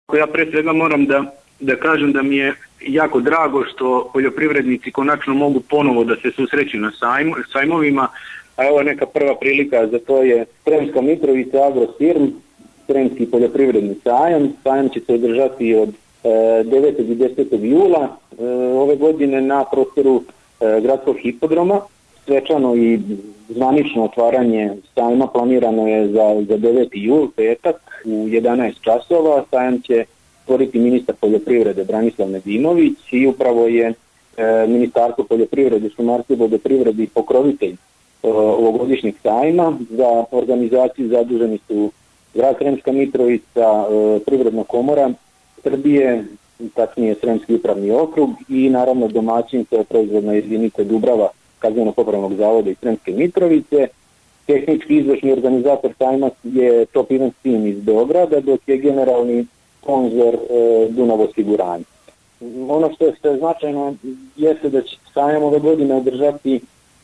Ja pre svega moram da kažem da mi je jako drago što poljoprivrednici konačno mogu ponovo da se susreću na sajmovima, a evo neka prva prilika za to je Sremska Mitrovica Agrosirm, Sremski poljoprivredni sajam. Sajam će se održati od 9. i 10. jula ove godine na prostoru gradskog hipodroma. Svečano i zvanično otvaranje sajma planirano je za 9. jul, petak, u 11 časova. Sajam će otvoriti ministar poljoprivrede Branislav Nedimović i upravo je Ministarstvo poljoprivrede, šumarstva i vodoprivrede i pokrovitelj ovogodišnjeg sajma. Za organizaciju zaduženi su grad Sremska Mitrovica, Privredna komora Srbije, tačnije Sremski upravni okrug i naravno domaćin, to je proizvodna jedinica Dubrava Kazneno-popravnog zavoda iz Sremske Mitrovice. Tehnički izvršni organizator sajma je Top Event Team iz Beograda, dok je generalni sponzor Dunav osiguranje. Ono što je značajno jeste da će sajam ove godine održati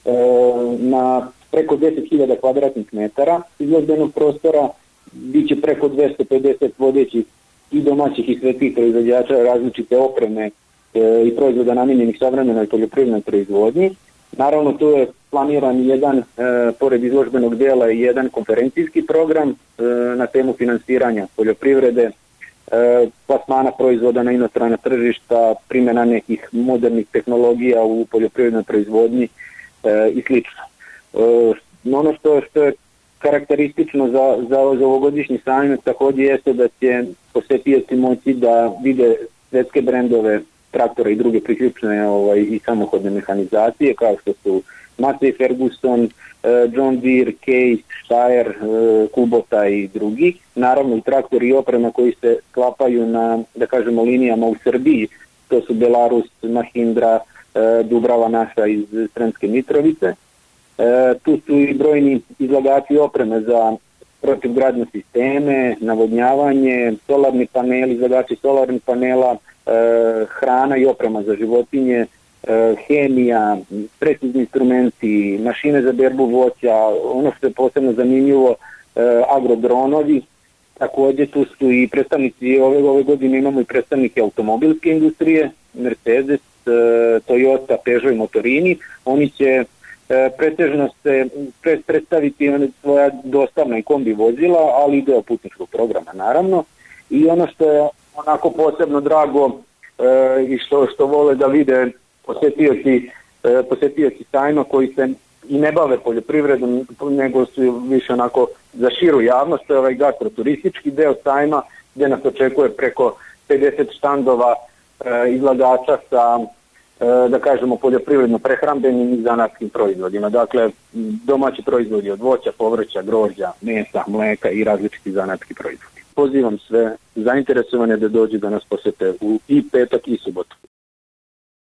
na preko 10.000 kvadratnih metara izložbenog prostora, biće preko 250 vodećih i domaćih i svetskih proizvođača različite opreme i proizvoda namijenjenih savremenoj poljoprivrednoj proizvodnji. Naravno, tu je planiran jedan, pored izložbenog dela, i jedan konferencijski program na temu finansiranja poljoprivrede, plasmana proizvoda na inostrana tržišta, primjena nekih modernih tehnologija u poljoprivrednoj proizvodnji i sl. Ono što je karakteristično za ovogodišnji sajam također jeste da će posetioci moći da vide svetske brendove traktora i druge priključne i samohodne mehanizacije, kao što su Massey Ferguson, John Deere, Case, Steyr, Kubota i drugih. Naravno i traktori i oprema koji se sklapaju na, da kažemo, linijama u Srbiji, to su Belarus, Mahindra, Dubrava naša iz Sremske Mitrovice. Tu su i brojni izlagači opreme za protivgradne sisteme, navodnjavanje, solarni paneli, izlagači solarnih panela, hrana i oprema za životinje, hemija, precizni instrumenti, mašine za berbu voća, ono što je posebno zanimljivo, agrodronovi. Također tu su i predstavnici, ove godine imamo i predstavnike automobilske industrije, Mercedes, Toyota, Peugeot i Motorini. Oni će pretežno se predstaviti svoja dostavna i kombi vozila, ali i deo putničkog programa naravno. I ono što je onako posebno drago i što vole da vide posetioci sajma koji se i ne bave poljoprivredom, nego su više onako za širu javnost, to je ovaj gastroturistički deo sajma gdje nas očekuje preko 50 štandova izlagača sa, da kažemo, poljoprivredno-prehrambenim i zanatskim proizvodima. Dakle, domaći proizvodi od voća, povrća, grožđa, mesa, mleka i različiti zanatski proizvodi. Pozivam sve zainteresovane da dođu da nas posete i petak i subotu.